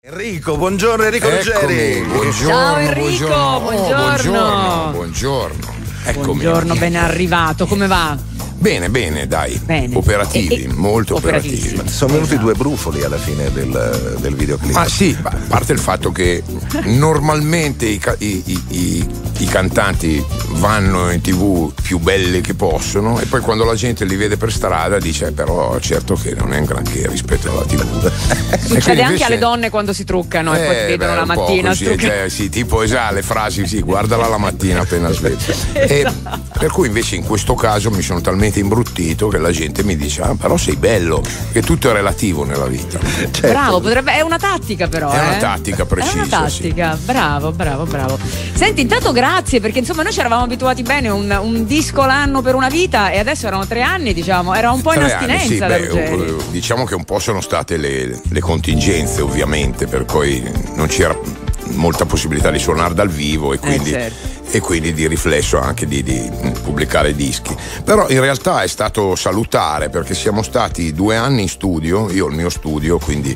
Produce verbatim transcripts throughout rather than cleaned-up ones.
Enrico, buongiorno Enrico Ruggeri. Buongiorno, ciao Enrico, buongiorno. buongiorno. Oh, buongiorno, buongiorno. Eccomi. Buongiorno, ben arrivato, come va? Bene, bene, dai. Bene. Operativi, E, e, molto operativi. Sono venuti due brufoli alla fine del, del videoclip. Ma sì, a parte il fatto che normalmente i, i, i, i cantanti vanno in tv più belli che possono e poi quando la gente li vede per strada dice eh, però certo che non è un granché rispetto alla tv. Succede anche invece, alle donne quando si truccano eh, e poi ti vedono beh, la mattina così, cioè, sì, tipo esatto, le frasi sì, guardala la mattina appena sveglia. Esatto. Per cui invece in questo caso mi sono talmente imbruttito che la gente mi dice ah però sei bello, che tutto è relativo nella vita. Certo. Bravo, potrebbe, è una tattica però. È eh? una tattica precisa. È una tattica, sì. bravo, bravo, bravo. Senti, intanto grazie perché insomma noi ci eravamo abituati bene, un, un disco l'anno per una vita e adesso erano tre anni, diciamo, era un po' in tre astinenza anni, sì, da beh, Ruggeri. diciamo che un po' sono state le, le contingenze ovviamente, per cui non c'era molta possibilità di suonare dal vivo e quindi, eh, certo. e quindi di riflesso anche di, di pubblicare dischi. Però in realtà è stato salutare perché siamo stati due anni in studio, io ho il mio studio, quindi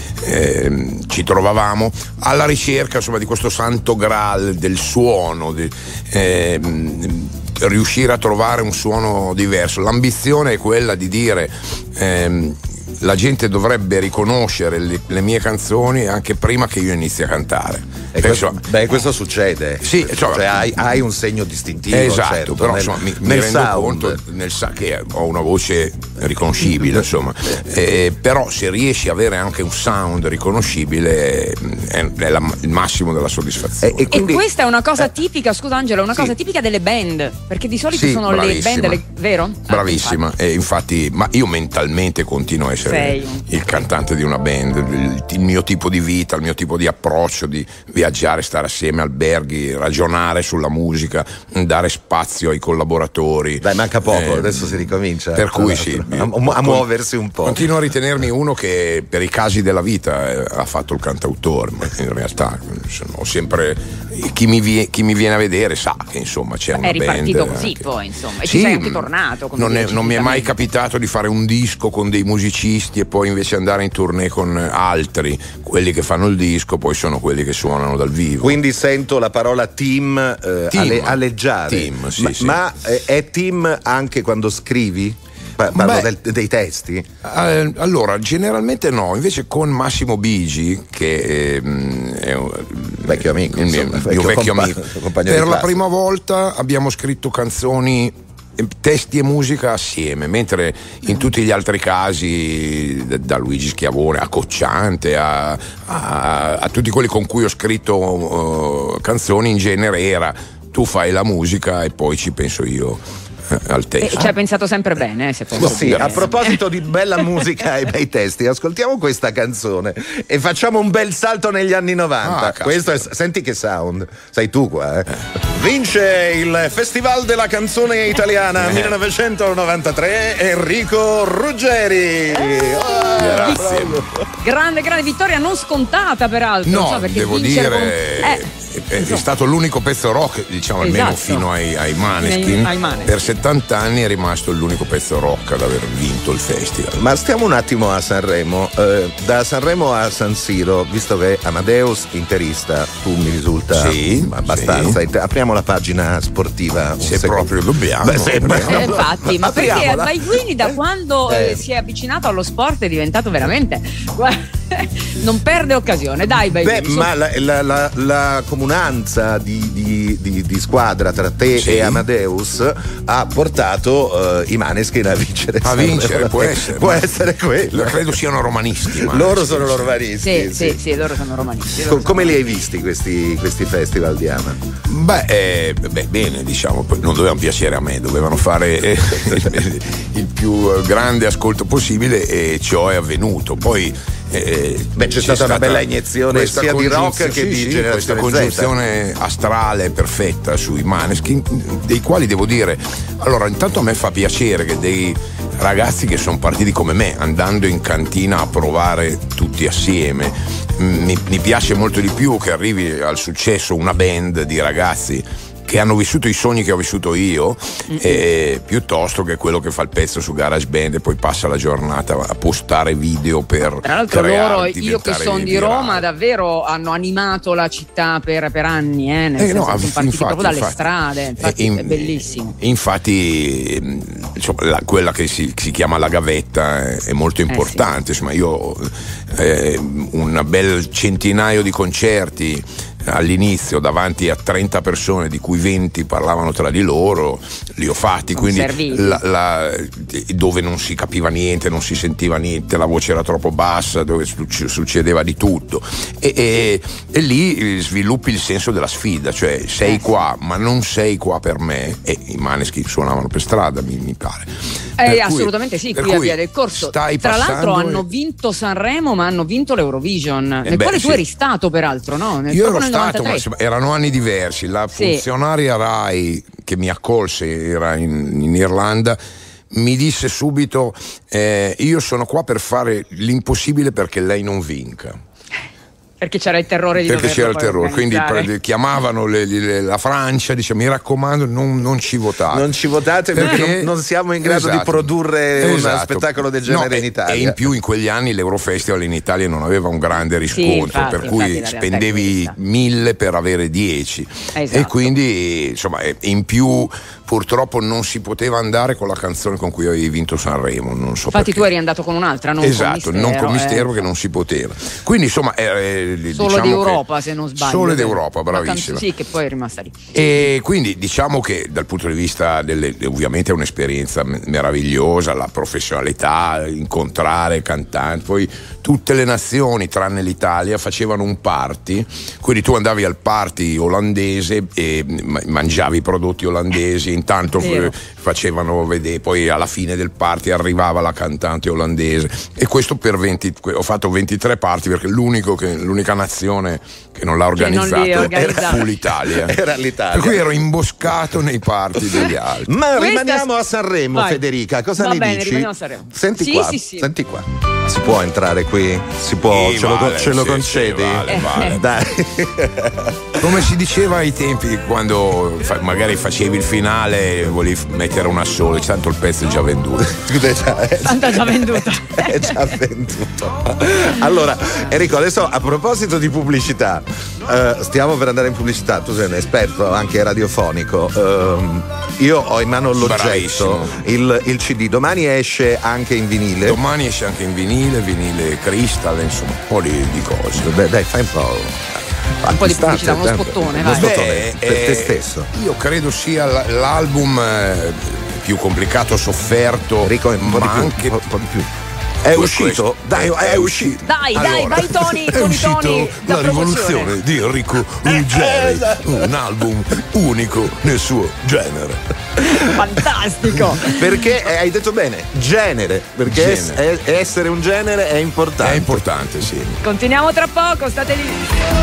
eh, ci trovavamo alla ricerca insomma di questo santo graal del suono, di, eh, riuscire a trovare un suono diverso. L'ambizione è quella di dire ehm, la gente dovrebbe riconoscere le, le mie canzoni anche prima che io inizi a cantare. E questo, beh, questo succede. Sì, cioè, cioè hai, hai un segno distintivo. Esatto, certo, però nel, insomma, mi, nel mi rendo sound. conto nel sa- che ho una voce riconoscibile, insomma. Eh, però se riesci a avere anche un sound riconoscibile è, è la, il massimo della soddisfazione. E, e, quindi, e questa è una cosa eh, tipica, scusa Angelo, è una sì. cosa tipica delle band, perché di solito sì, sono bravissima. le band, le, vero? Bravissima, ah, infatti. e infatti, ma io mentalmente continuo a essere Sei. il cantante di una band, il, il mio tipo di vita, il mio tipo di approccio, di viaggiare, stare assieme, alberghi, ragionare sulla musica, dare spazio ai collaboratori. Dai, manca poco, eh, adesso si ricomincia. Per cui sì, a, a muoversi un po'. Continuo a ritenermi uno che per i casi della vita eh, ha fatto il cantautore, ma in realtà insomma, ho sempre chi mi, vie, chi mi viene a vedere sa che insomma c'è una è ripartito band così anche. poi insomma e sì, ci sei anche tornato come non, è, non mi è mai ciclicamente. capitato di fare un disco con dei musicisti e poi invece andare in tournée con altri. Quelli che fanno il disco poi sono quelli che suonano dal vivo. Quindi sento la parola team, eh, team. alle, aleggiare. Team, sì, ma, sì. ma eh, è team anche quando scrivi? Parlo Beh, del, dei testi? Eh, allora, generalmente no, invece con Massimo Bigi, che eh, è un vecchio amico, il mio, insomma, il mio vecchio compa- amico, compagno per di la classe. prima volta abbiamo scritto canzoni, testi e musica assieme, mentre in tutti gli altri casi, da Luigi Schiavone a Cocciante a, a, a tutti quelli con cui ho scritto uh, canzoni, in genere era tu fai la musica e poi ci penso io al testo. E ci hai pensato sempre bene, eh, se posso Sì, dire. a proposito di bella musica e bei testi, ascoltiamo questa canzone e facciamo un bel salto negli anni novanta. Ah, Questo è, senti che sound, sei tu qua, eh. Vince il Festival della canzone italiana eh. millenovecentonovantatré Enrico Ruggeri. Oh, grazie. Grande, grande vittoria, non scontata peraltro. No, so, perché devo vincere dire con... eh, è, è stato l'unico pezzo rock, diciamo, almeno Esatto. fino ai, ai Maneskin. Ai- ai Maneskin. Per settanta anni è rimasto l'unico pezzo rock ad aver vinto il festival. Ma stiamo un attimo a Sanremo, eh, da Sanremo a San Siro, visto che Amadeus interista, tu mi risulta Sì, abbastanza. sì. Apriamo la pagina sportiva. Se secondo- proprio dobbiamo. Beh, se- Eh, infatti, ma perché Apriamola. Baiguini da quando Eh. eh, si è avvicinato allo sport è diventato veramente non perde occasione, dai Baiguini. Beh, su. ma la, la- la- la comunanza di, di- di- di squadra tra te Sì. e Amadeus ha portato eh, i Maneskin a vincere. A Sanremo. vincere, può essere. Può ma- essere quello. Credo siano romanisti. ma- Loro sono romanisti. Sì, sì, sì, loro sono romanisti. Co- loro come sono- li hai visti questi, questi festival di Ama? Beh, eh, beh, bene, diciamo, poi non dovevano piacere a me, dovevano fare eh, il più grande ascolto possibile e ciò è avvenuto. Poi eh, Beh, c'è stata una bella iniezione questa sia di rock congiunzione- che di sì, sì, generazione questa Z. congiunzione astrale perfetta sui Maneskin, dei quali devo dire, allora intanto a me fa piacere che dei ragazzi che sono partiti come me, andando in cantina a provare tutti assieme, mi, mi piace molto di più che arrivi al successo una band di ragazzi che hanno vissuto i sogni che ho vissuto io, eh, piuttosto che quello che fa il pezzo su GarageBand e poi passa la giornata a postare video per tra l'altro creare, loro, io che sono di Roma, davvero hanno animato la città per, per anni, eh, nel eh, senso no, che sono partiti infatti, proprio dalle infatti, strade, infatti in, è bellissimo. Infatti insomma, la, quella che si, si chiama la gavetta è, è molto importante, eh, sì. Insomma, io eh, un bel centinaio di concerti all'inizio davanti a trenta persone, di cui venti parlavano tra di loro, li ho fatti, quindi la, la, dove non si capiva niente, non si sentiva niente, la voce era troppo bassa, dove succedeva di tutto, e, e, e lì sviluppi il senso della sfida, cioè sei qua ma non sei qua per me, e i Maneskin suonavano per strada, mi, mi pare. Eh, assolutamente sì, qui a Via del Corso. Tra l'altro e... hanno vinto Sanremo, ma hanno vinto l'Eurovision, eh nel beh, quale tu sì. eri stato peraltro, no? Nel, Io ero nel stato, ma erano anni diversi. La sì. funzionaria Rai che mi accolse, era in, in Irlanda, mi disse subito eh, io sono qua per fare l'impossibile perché lei non vinca. Perché c'era il terrore di perché c'era il terrore, quindi pre- chiamavano le, le, la Francia, dice mi raccomando non, non ci votate non ci votate perché, perché non, non siamo in grado esatto, di produrre esatto. uno spettacolo del genere no, in Italia. E in più in quegli anni l'Eurofestival in Italia non aveva un grande riscontro, sì, infatti, per cui infatti, spendevi mille per avere dieci, esatto. E quindi insomma in più purtroppo non si poteva andare con la canzone con cui avevi vinto Sanremo, non so infatti perché. Tu eri andato con un'altra, non esatto, con Mistero, non con Mistero, eh. che non si poteva, quindi insomma eh, solo diciamo d'Europa se non sbaglio, solo d'Europa, bravissima, sì, che poi è rimasta lì, e quindi diciamo che dal punto di vista delle, ovviamente è un'esperienza meravigliosa, la professionalità, incontrare cantanti, poi tutte le nazioni tranne l'Italia facevano un party, quindi tu andavi al party olandese e mangiavi i prodotti olandesi, intanto f- facevano vedere, poi alla fine del party arrivava la cantante olandese, e questo per venti, ho fatto ventitré party perché l'unico che, l'unica nazione che non l'ha organizzato era fu l'Italia. Era l'Italia. Per cui ero imboscato nei party degli altri. Ma Questa... rimaniamo a Sanremo, vai. Federica, cosa Va ne bene, dici? rimaniamo a Sanremo. Senti sì, qua, sì, sì. senti qua. Si può entrare qui? Si può? Sì, ce, vale, lo, ce lo sì, concedi? Sì, vale, vale. Dai. Come si diceva ai tempi quando fa, magari facevi il finale e volevi mettere una sola, tanto il pezzo è già venduto. Tanto è già venduto. È già venduto. Allora, Enrico, adesso a proposito di pubblicità, eh, stiamo per andare in pubblicità, tu sei un esperto anche radiofonico. Eh, io ho in mano l'oggetto, il, il C D, domani esce anche in vinile. Domani esce anche in vinile, vinile Crystal, insomma, un po' di, di cose. Beh, dai, fai un po'. Un po' di pubblicità, uno spottone, vai. Uno spottone per eh, te stesso. Io credo sia l'album eh, più complicato, sofferto, Enrico, un po' ma di più, anche un po' di più. È uscito? Dai, è, è uscito. Dai, allora, dai, vai Tony, è Tony, uscito Tony, la, la rivoluzione di Enrico Ruggeri, esatto. Un album unico nel suo genere. Fantastico. Perché hai detto bene, genere, perché genere. Es- essere un genere è importante. È importante, sì. Continuiamo tra poco, state lì.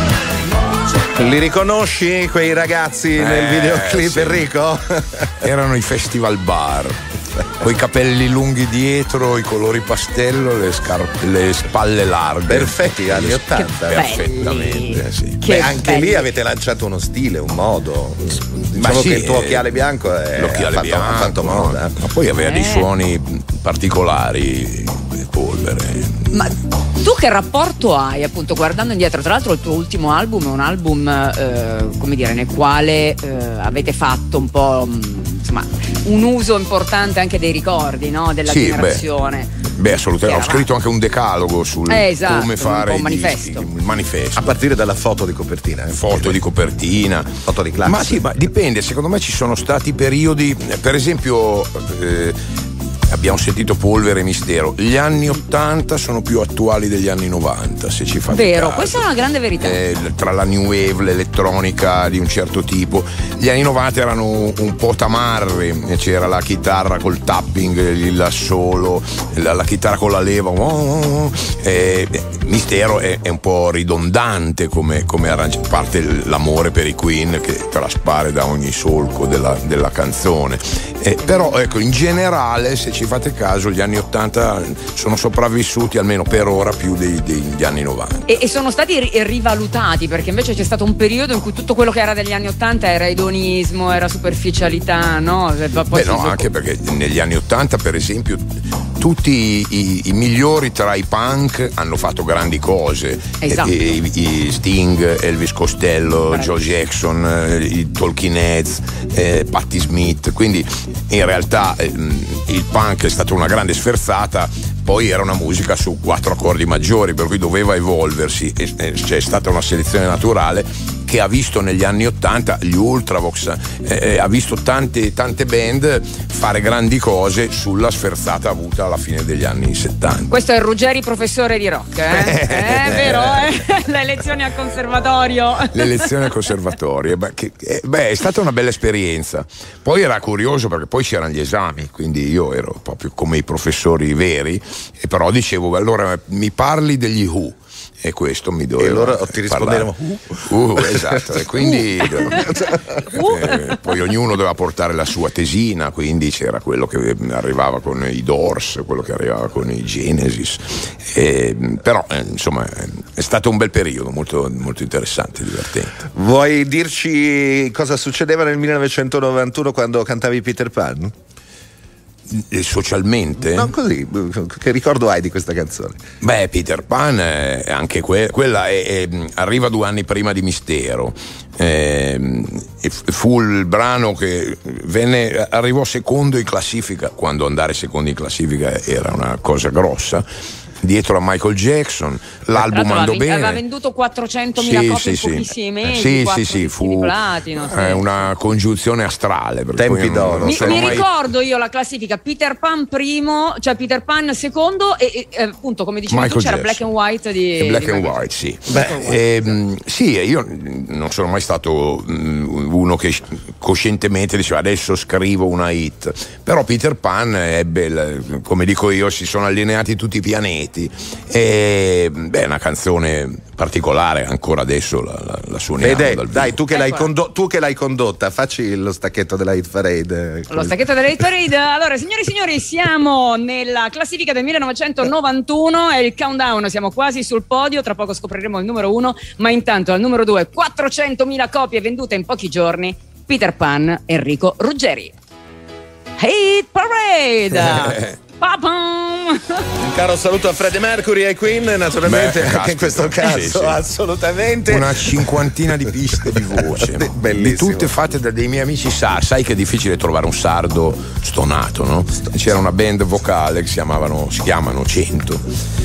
Li riconosci quei ragazzi eh, nel videoclip, sì. Enrico? Erano i festival bar, coi capelli lunghi dietro, i colori pastello, le, scarpe, le spalle larghe. Perfetti, anni ottanta. Perfettamente, sì. Beh, anche belli. Lì avete lanciato uno stile, un modo. Diciamo sì, che il tuo occhiale bianco è l'occhiale fatto, bianco, fatto moda. No? Ma poi aveva eh. dei suoni particolari, Polvere. Ma tu che rapporto hai, appunto, guardando indietro? Tra l'altro il tuo ultimo album è un album eh, come dire, nel quale eh, avete fatto un po' insomma un uso importante anche dei ricordi, no? Della sì, generazione. Beh, beh assolutamente, ho scritto anche un decalogo sul eh, esatto, come fare un manifesto. il manifesto. A partire dalla foto di copertina. Eh? Foto di copertina. Foto di classe. Ma sì, ma dipende, secondo me ci sono stati periodi, per esempio eh, abbiamo sentito Polvere e Mistero, gli anni ottanta sono più attuali degli anni novanta, se ci fate vero, caso. Questa è una grande verità. Eh, tra la new wave, l'elettronica di un certo tipo, gli anni novanta erano un po' tamarri, c'era la chitarra col tapping, il assolo, la, la chitarra con la leva, oh, oh, oh. Eh, Mistero è, è un po' ridondante come, come arrangia, a parte l'amore per i Queen che traspare da ogni solco della, della canzone, eh, però ecco, in generale se ci fate caso, gli anni ottanta sono sopravvissuti almeno per ora più dei, degli anni novanta. E, e sono stati ri- rivalutati, perché invece c'è stato un periodo in cui tutto quello che era degli anni ottanta era edonismo, era superficialità, no? Poi Beh no, si... anche perché negli anni ottanta, per esempio, tutti i, i, i migliori tra i punk hanno fatto grandi cose. Esatto. I, i, i Sting, Elvis Costello, Bravi. Joe Jackson, i Talking Heads, eh, Patti Smith. Quindi in realtà eh, il punk è stata una grande sferzata. Poi era una musica su quattro accordi maggiori, per cui doveva evolversi, e, e c'è stata una selezione naturale che ha visto negli anni ottanta gli Ultravox, eh, ha visto tante, tante band fare grandi cose sulla sferzata avuta alla fine degli anni settanta. Questo è Ruggeri, professore di rock, eh? È vero, eh? Le lezioni al conservatorio. Le lezioni al conservatorio, beh, che, eh, beh, è stata una bella esperienza. Poi era curioso perché poi c'erano gli esami, quindi io ero proprio come i professori veri, e però dicevo, allora mi parli degli Who. E questo mi doveva. E allora ti risponderemo uh, uh, esatto, e quindi uh. eh, poi ognuno doveva portare la sua tesina, quindi c'era quello che arrivava con i Doors, quello che arrivava con i Genesis, e, però eh, insomma è stato un bel periodo, molto, molto interessante, divertente. Vuoi dirci cosa succedeva nel millenovecentonovantuno quando cantavi Peter Pan? E socialmente? No, così, che ricordo hai di questa canzone? Beh, Peter Pan, eh, anche que- quella è, è, arriva due anni prima di Mistero. Eh, fu il brano che venne, arrivò secondo in classifica, quando andare secondo in classifica era una cosa grossa, dietro a Michael Jackson. L'album andò bene, aveva venduto quattrocentomila sì, copie sì, in sì. pochissimi mesi, sì, quattro sì, sì, fu di platino, sì. eh, una congiunzione astrale, Tempi d'oro. Mi, mi mai... ricordo io la classifica: Peter Pan primo, cioè Peter Pan secondo, e, e appunto come dicevi Michael tu c'era Jackson. Black and White di, E Black di and Michael White, sì. Beh, ehm, sì, io non sono mai stato um, uno che coscientemente diceva adesso scrivo una hit, però Peter Pan ebbe, come dico io, si sono allineati tutti i pianeti, e beh, è una canzone particolare, ancora adesso la, la, la suoniamo Vede, dal vivo. dai, tu che, l'hai Ecco. condo- tu che l'hai condotta, facci lo stacchetto della Hit Parade. Lo stacchetto della Hit Parade. Allora, signori e signori, siamo nella classifica del millenovecentonovantuno, è il countdown, siamo quasi sul podio, tra poco scopriremo il numero uno, ma intanto al numero due, quattrocentomila copie vendute in pochi giorni, Peter Pan, Enrico Ruggeri. Hit Parade! Pa-pam! Un caro saluto a Freddie Mercury e ai Queen, naturalmente. Beh, anche caspita, in questo caso, sì, sì. assolutamente. Una cinquantina di piste di voce, Bellissimo. di tutte fatte da dei miei amici sardi. Sai che è difficile trovare un sardo stonato, no? C'era una band vocale che si chiamavano, si chiamano cento,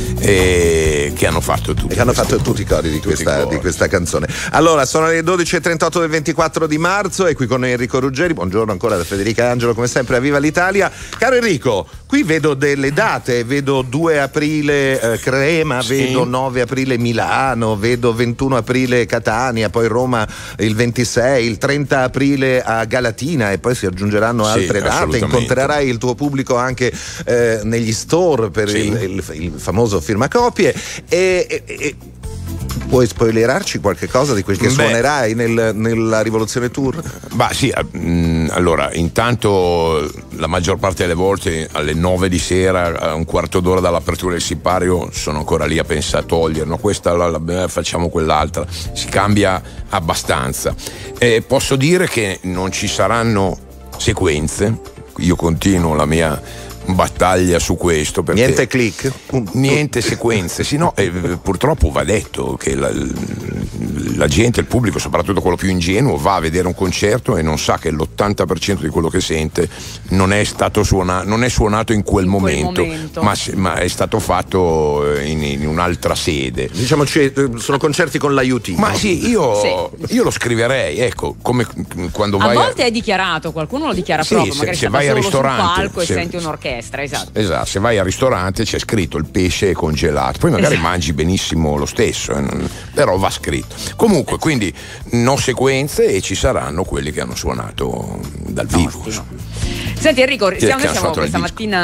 e che hanno fatto tutti E che hanno fatto queste- tutti i cori di tutti i questa, cori. di questa canzone. Allora, sono le dodici e trentotto del ventiquattro di marzo e qui con noi Enrico Ruggeri. Buongiorno ancora da Federica Angelo, come sempre a Viva l'Italia. Caro Enrico, qui vedo delle date, vedo due aprile eh, Crema, Sì. vedo nove aprile Milano, vedo ventuno aprile Catania, poi Roma il ventisei, il trenta aprile a Galatina e poi si aggiungeranno Sì, altre date. assolutamente. Incontrerai il tuo pubblico anche eh, negli store per Sì. il, il, il famoso firmacopie e, e, e puoi spoilerarci qualche cosa di quel che Beh. suonerai nel, nella Rivoluzione Tour? Bah sì, eh, mh, allora intanto la maggior parte delle volte alle nove di sera, a un quarto d'ora dall'apertura del sipario, sono ancora lì a pensare a togliere, no, questa la, la- facciamo quell'altra, si cambia abbastanza. Eh, posso dire che non ci saranno sequenze, io continuo la mia battaglia su questo perché Niente click? niente sequenze, sì, no, eh, purtroppo va detto che la, la gente, il pubblico, soprattutto quello più ingenuo, va a vedere un concerto e non sa che l'ottanta per cento di quello che sente non è stato suonato, non è suonato in quel, In quel momento, momento. Ma, se- ma è stato fatto in, in un'altra sede. Diciamo, cioè, sono concerti con l'aiutino. Ma sì, io, io lo scriverei, ecco, come quando A vai volte è dichiarato, qualcuno lo dichiara Sì, proprio, se- magari se sta vai al solo sul ristorante, palco e se- senti un'orchestra, esatto. Esatto, se vai al ristorante c'è scritto il pesce è congelato, poi magari Esatto. mangi benissimo lo stesso, eh, non- però va scritto. Comunque, quindi no sequenze e ci saranno quelli che hanno suonato dal vivo. insomma. Senti Enrico, Chi è siamo, che noi ha siamo suonato il questa disco? mattina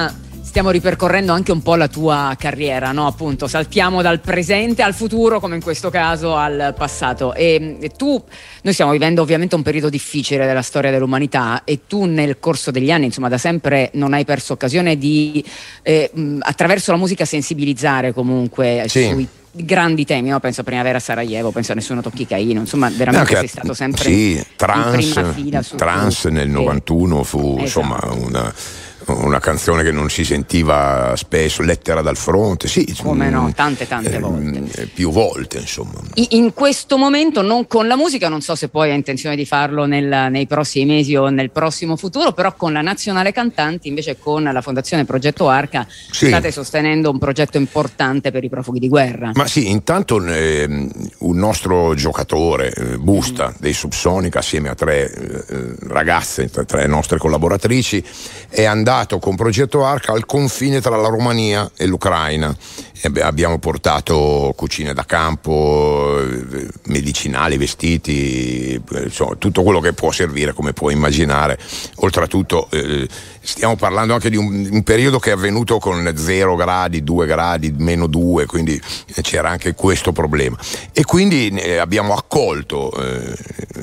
stiamo ripercorrendo anche un po' la tua carriera, no? Appunto, saltiamo dal presente al futuro, come in questo caso al passato. E, e tu, noi stiamo vivendo ovviamente un periodo difficile della storia dell'umanità, e tu nel corso degli anni, insomma, da sempre non hai perso occasione di eh, attraverso la musica sensibilizzare comunque sì. sui grandi temi, no? Penso a Primavera Sarajevo, penso a Nessuno tocchi Caino, insomma veramente no, sei stato sempre sì, trans, in prima fila su trans tutto. Nel novantuno fu esatto. insomma una una canzone che non si sentiva spesso, Lettera dal fronte, sì, come no, tante tante eh, volte, più volte insomma. In questo momento non con la musica, non so se poi hai intenzione di farlo nel, nei prossimi mesi o nel prossimo futuro, però con la Nazionale Cantanti, invece con la Fondazione Progetto Arca, sì. state sostenendo un progetto importante per i profughi di guerra. Ma sì, intanto eh, un nostro giocatore, eh, Busta, mm. dei Subsonica, assieme a tre eh, ragazze, tre, tre nostre collaboratrici, è andato con Progetto Arca al confine tra la Romania e l'Ucraina. E abbiamo portato cucine da campo, medicinali, vestiti, insomma, tutto quello che può servire, come puoi immaginare. Oltretutto eh, stiamo parlando anche di un, un periodo che è avvenuto con zero gradi, due gradi, meno due, quindi c'era anche questo problema. E quindi eh, abbiamo accolto eh,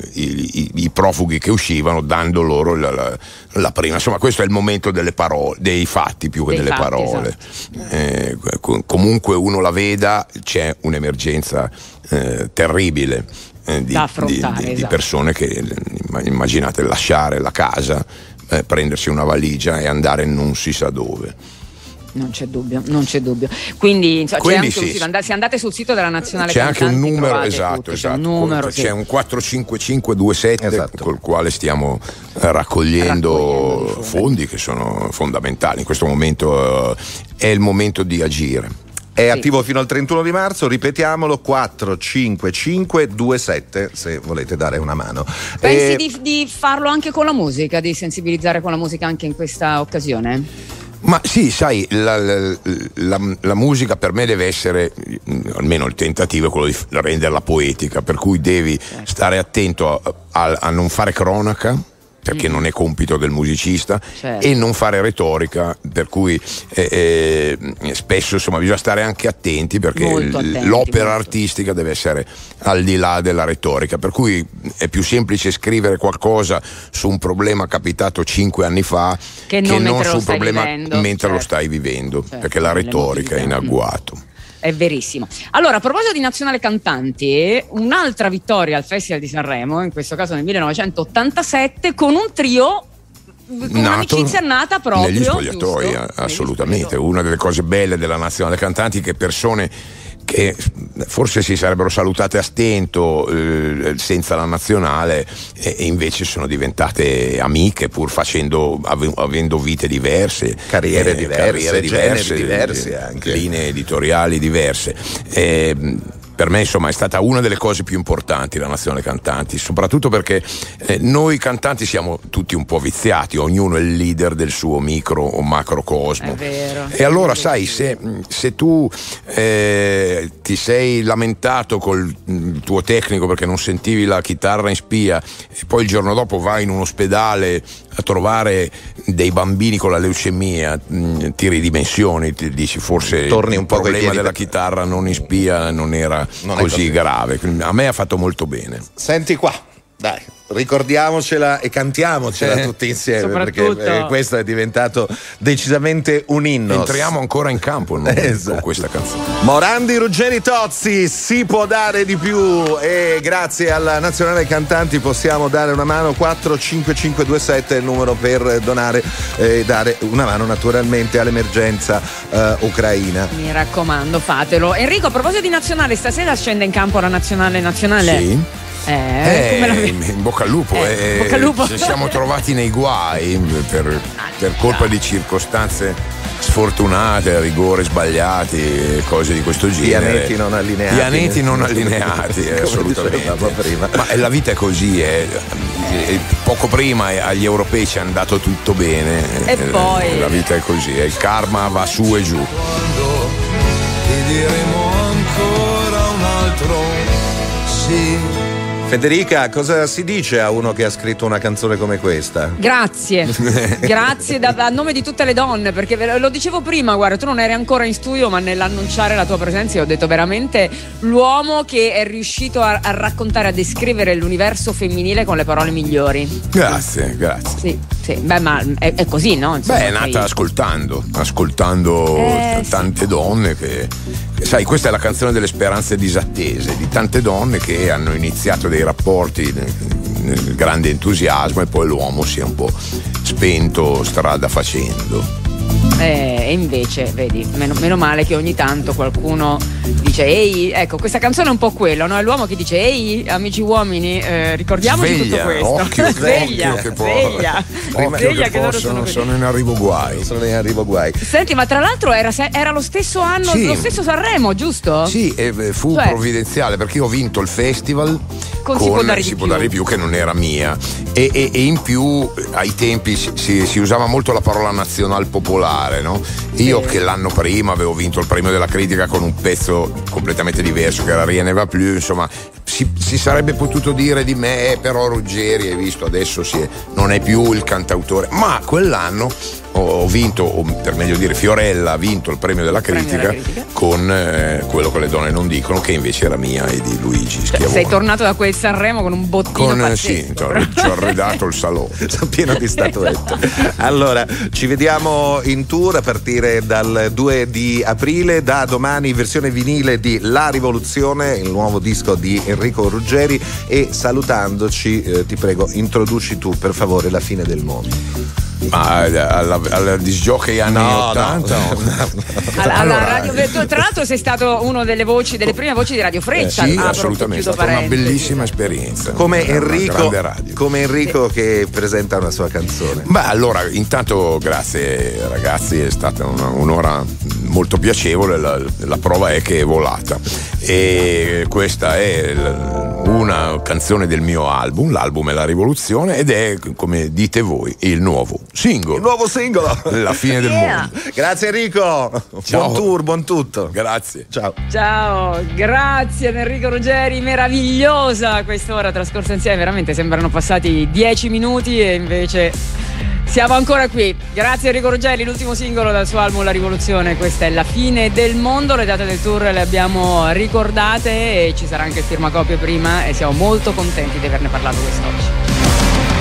i, i, i profughi che uscivano, dando loro la, la, la prima. Insomma, questo è il momento delle parole, dei fatti più che dei delle fatti, parole. Esatto. Eh, comunque uno la veda, c'è un'emergenza eh, terribile eh, di, di, di, esatto. di persone che, immaginate, lasciare la casa, eh, prendersi una valigia e andare non si sa dove. Non c'è dubbio, non c'è dubbio. Quindi, insomma, Quindi c'è anche sì. un sito, se andate sul sito della Nazionale c'è Cantanti, anche un numero, esatto, tutto, esatto. C'è un, numero, c'è sì. un quattro cinque cinque due sette esatto. col quale stiamo raccogliendo, raccogliendo fondi che sono fondamentali. In questo momento uh, è il momento di agire. È sì. attivo fino al trentuno di marzo, ripetiamolo, quattro cinque cinque due sette, se volete dare una mano. Pensi e... di, di farlo anche con la musica, di sensibilizzare con la musica anche in questa occasione? Ma sì, sai, la, la, la, la musica per me deve essere, almeno il tentativo è quello di renderla poetica, per cui devi certo. stare attento a, a, a non fare cronaca, perché mm. non è compito del musicista, certo. e non fare retorica, per cui eh, eh, spesso insomma bisogna stare anche attenti, perché attenti, l'opera molto. artistica deve essere al di là della retorica, per cui è più semplice scrivere qualcosa su un problema capitato cinque anni fa che non, che non su un problema vivendo, mentre certo. lo stai vivendo, certo, perché la retorica è in agguato. Mm. È verissimo. Allora, a proposito di Nazionale Cantanti, un'altra vittoria al Festival di Sanremo, in questo caso nel millenovecentoottantasette, con un trio, un'amicizia nata proprio negli spogliatoi, giusto? Assolutamente. Negli spogliatoi. Una delle cose belle della Nazionale Cantanti, che persone che forse si sarebbero salutate a stento eh, senza la nazionale, e, e invece sono diventate amiche, pur facendo ave, avendo vite diverse, carriere eh, diverse, carriere diverse, diverse anche. linee editoriali diverse. Eh, per me insomma è stata una delle cose più importanti la Nazionale Cantanti, soprattutto perché eh, noi cantanti siamo tutti un po' viziati, ognuno è il leader del suo micro o macrocosmo. È vero. E allora sai, se, se tu eh, ti sei lamentato col tuo tecnico perché non sentivi la chitarra in spia, e poi il giorno dopo vai in un ospedale a trovare dei bambini con la leucemia, mh, ti ridimensioni, ti dici forse torni un il po' problema della per... chitarra non in spia non era non così, così grave. A me ha fatto molto bene. Senti qua, dai, ricordiamocela e cantiamocela eh, tutti insieme, perché eh, questo è diventato decisamente un inno. Entriamo ancora in campo no? esatto. con questa canzone. Morandi, Ruggeri, Tozzi, si può dare di più, e grazie alla Nazionale Cantanti possiamo dare una mano. Quattro cinque cinque due sette è il numero per donare e eh, dare una mano naturalmente all'emergenza eh, ucraina. Mi raccomando, fatelo. Enrico, a proposito di nazionale, stasera scende in campo la nazionale nazionale? Sì. Eh, eh, come la... in bocca al lupo, eh, eh, bocca al lupo. Ci siamo trovati nei guai per, per colpa di circostanze sfortunate, rigore sbagliati, cose di questo genere. Pianeti non allineati. Pianeti non allineati, eh, assolutamente. Prima. Ma la vita è così, eh. Poco prima agli europei ci è andato tutto bene. E poi la vita è così, eh. Il karma va su e giù. Quando ti diremo ancora un altro sì, Federica, cosa si dice a uno che ha scritto una canzone come questa? Grazie, grazie da, a nome di tutte le donne, perché lo dicevo prima, guarda, tu non eri ancora in studio, ma nell'annunciare la tua presenza io ho detto veramente l'uomo che è riuscito a, a raccontare, a descrivere l'universo femminile con le parole migliori. Grazie, grazie. Sì, sì, beh, ma è, è così, no? Insomma, beh, è nata poi... ascoltando, ascoltando eh, t- tante sì. donne che, che, sai, questa è la canzone delle speranze disattese, di tante donne che hanno iniziato dei rapporti nel, nel grande entusiasmo e poi l'uomo si è un po' spento strada facendo. Eh, e invece, vedi, meno, meno male che ogni tanto qualcuno dice ehi, ecco, questa canzone è un po' quello, no? È l'uomo che dice ehi, amici uomini, eh, ricordiamoci sveglia, tutto questo. Occhio, sveglia, occhio che può, sveglia, occhio sveglia che che loro possono, sono, sono in arrivo guai. Sono in arrivo guai. Senti, ma tra l'altro era, era lo stesso anno, sì. lo stesso Sanremo, giusto? Sì, e fu cioè, provvidenziale perché io ho vinto il festival con, con Si può dare si di può più. dare di più, che non era mia, e, e, e in più ai tempi si, si, si usava molto la parola nazional popolare, no? Io che l'anno prima avevo vinto il premio della critica con un pezzo completamente diverso che era Rien ne va plus, insomma si, si sarebbe potuto dire di me eh, però Ruggeri, hai visto, adesso si è, non è più il cantautore, ma quell'anno ho vinto, o per meglio dire Fiorella ha vinto il premio della critica, premio della critica. con eh, quello che le donne non dicono, che invece era mia e di Luigi Schiavone. Sei tornato da quel Sanremo con un bottino con, pazzesco. sì, ci ho arredato il salone. Sono pieno di statuette. Allora, ci vediamo in tour a partire dal due di aprile, da domani versione vinile di La Rivoluzione, il nuovo disco di Enrico Ruggeri, e salutandoci eh, ti prego introduci tu per favore La fine del mondo. Ma alla, alla disjockey anni No, ottanta no. no. Alla, alla Allora, radio, tra l'altro sei stato uno delle voci, delle prime voci di Radio Freccia. sì, apro, assolutamente, è chiudo stata una parentesi. bellissima esperienza. Come una, Enrico, una grande radio. come Enrico che presenta una sua canzone. Beh, allora, intanto grazie ragazzi, è stata una, un'ora molto piacevole, la, la prova è che è volata. E questa è una canzone del mio album, l'album è La Rivoluzione, ed è, come dite voi, il nuovo singolo. Il nuovo singolo. La fine del Yeah. mondo. Grazie Enrico. Ciao. Buon tour, buon tutto. Grazie. Ciao. Ciao, grazie ad Enrico Ruggeri, meravigliosa quest'ora trascorsa insieme, veramente sembrano passati dieci minuti e invece siamo ancora qui. Grazie Enrico Ruggeri, l'ultimo singolo dal suo album La Rivoluzione, questa è La fine del mondo, le date del tour le abbiamo ricordate e ci sarà anche il firmacopie prima e siamo molto contenti di averne parlato quest'oggi.